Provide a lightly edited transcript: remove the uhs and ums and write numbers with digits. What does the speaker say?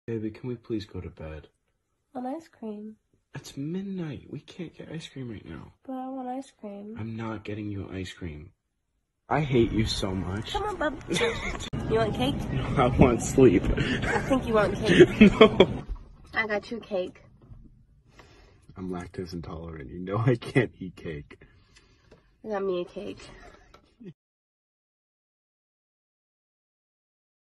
Baby, can we please go to bed? I want ice cream. It's midnight. We can't get ice cream right now. But I want ice cream. I'm not getting you ice cream. I hate you so much. Come on, bub. You want cake? No, I want sleep. I think you want cake. No. I got you cake. I'm lactose intolerant. You know I can't eat cake. I got me a cake.